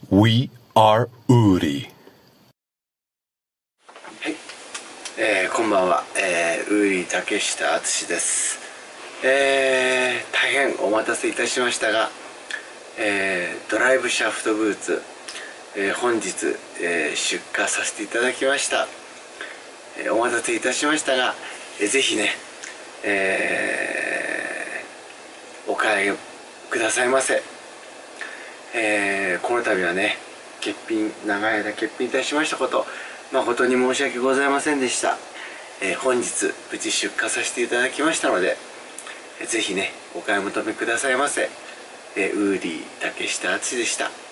We are Uri。 はい、こんばんは、ウーリー竹下敦です。大変お待たせいたしましたが、ドライブシャフトブーツ、本日、出荷させていただきました。お待たせいたしましたが、ぜひね、お買いくださいませ。この度はね、長い間欠品いたしましたこと、誠に申し訳ございませんでした。本日無事出荷させていただきましたので、ぜひねお買い求めくださいませ。ウーリー竹下敦でした。